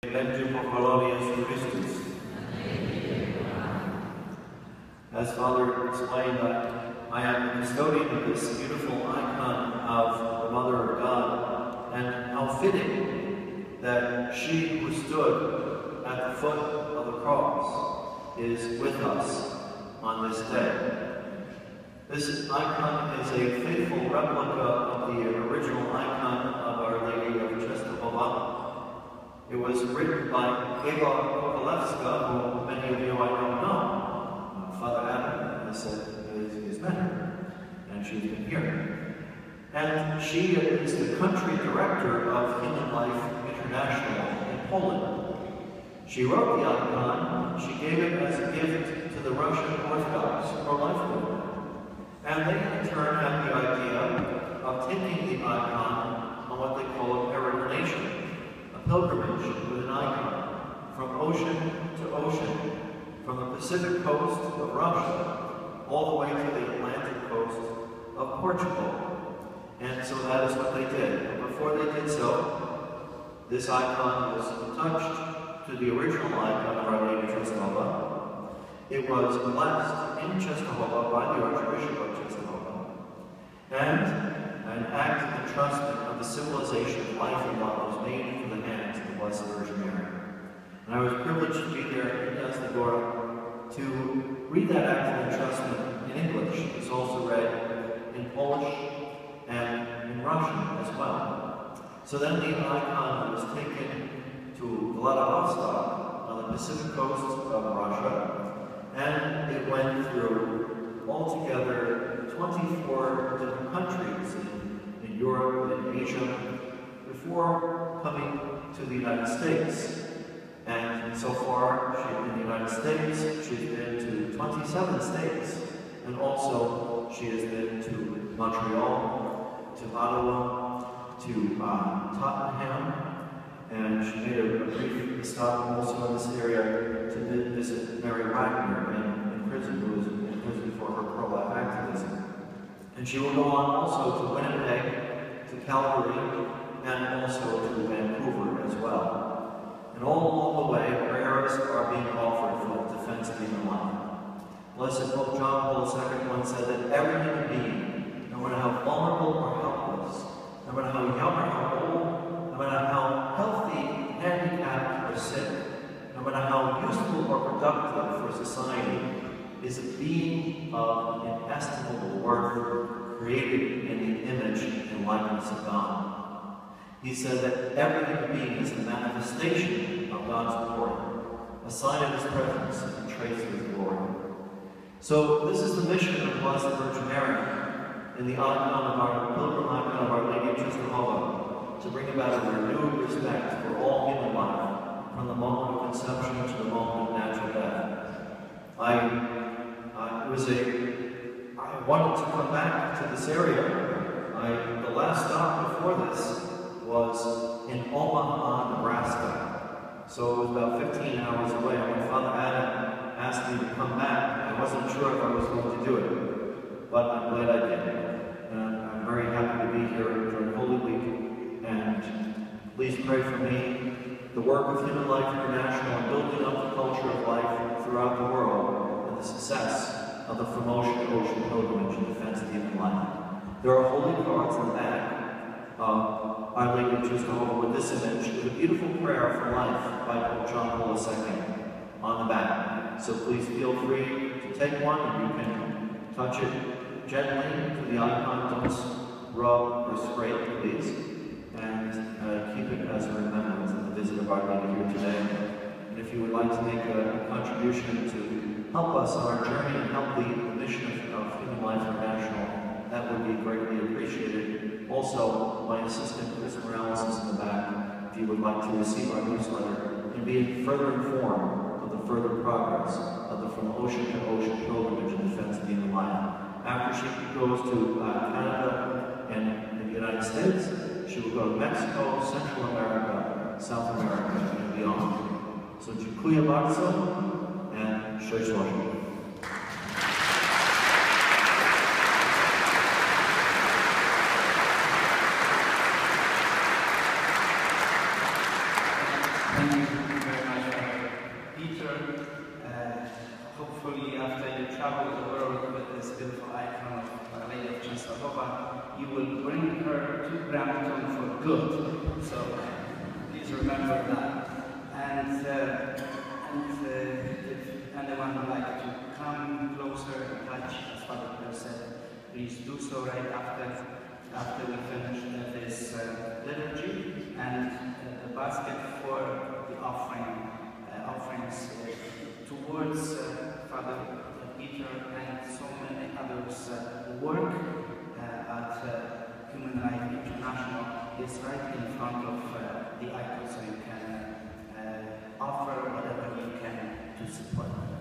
Evangelium of our Lord Jesus Christus. As Father explained, I am the custodian of this beautiful icon of the Mother of God, and how fitting that she who stood at the foot of the cross is with us on this day. This icon is a faithful replica of the original icon of Our Lady of Czestochowa. It was written by Eva Kovalevska, who many of you I don't know. Father Adam has met her, and she's been here. And she is the country director of Human Life International in Poland. She wrote the icon, she gave it as a gift to the Russian Orthodox pro-life movement. And they in turn had the idea of taking the icon on what they call a peregrination. Pilgrimage with an icon from ocean to ocean, from the Pacific coast of Russia all the way to the Atlantic coast of Portugal. And so that is what they did. But before they did so, this icon was attached to the original icon of Our Lady of Czestochowa. It was blessed in Czestochowa by the Archbishop of Czestochowa, and an act of entrustment of the civilization of life and love was made into the hands of the Blessed Virgin Mary. And I was privileged to be there in Jasna Gora to read that act of entrustment in English. It's also read in Polish and in Russian as well. So then the icon was taken to Vladivostok on the Pacific coast of Russia, and it went through altogether 24 different countries in Europe and Asia before coming to the United States. And so far, in the United States, she's been to 27 states. And also, she has been to Montreal, to Ottawa, to Tottenham, and she made a brief stop also in this area to visit Mary Wagner in prison, who was in prison for her pro-life activism. And she will go on also to Winnipeg, to Calgary, and also to Vancouver as well. And all along the way, prayers are being offered for the defense of human life. Blessed Pope John Paul II once said that every human being, no matter how vulnerable or helpless, no matter how young or how old, no matter how healthy, handicapped, or sick, no matter how useful or productive for society, is a being of inestimable worth, created in the image and likeness of God. He said that every human being is a manifestation of God's glory, a sign of His presence and a trace of His glory. So this is the mission of Blessed Virgin Mary in the icon of our pilgrim icon of Our Lady of Czestochowa, to bring about a renewed respect for all human life, from the moment of conception to the moment of natural death. I wanted to come back to this area. The last stop before this was in Omaha, Nebraska. So it was about 15 hours away. When Father Adam asked me to come back, I wasn't sure if I was going to do it, but I'm glad I did. And I'm very happy to be here during Holy Week. And please pray for me, the work of Human Life International, and building up the culture of life throughout the world, and the success of the From Ocean to Ocean pilgrimage in defense of human life. There are holy cards in the back of Our Lady of Czestochowa with this image, with a beautiful prayer for life by Pope John Paul II on the back. So please feel free to take one, and you can touch it gently to the icon. Don't rub or scrape, please. And keep it as a remembrance of the visit of Our Lady here today. And if you would like to make a contribution to help us on our journey and help the mission of Human Life International, that would be greatly appreciated. Also, my assistant, Chris Morales, is in the back, if you would like to receive our newsletter and be further informed of the further progress of the From Ocean to Ocean pilgrimage in defense of human life. After she goes to Canada and the United States, she will go to Mexico, Central America, South America, and beyond. So, dziękuję bardzo, and szczęść Boże. Thank you. hopefully after you travel the world with this beautiful icon of Our Lady of Częstochowa, you will bring her to Brampton for good. So please remember that. And if anyone would like to come closer and touch, as Father Pierre said, please do so right after we finish this liturgy. And the basket for the offerings towards Father Peter and so many others who work at Human Life International is right in front of the icon, so you can offer whatever you can to support.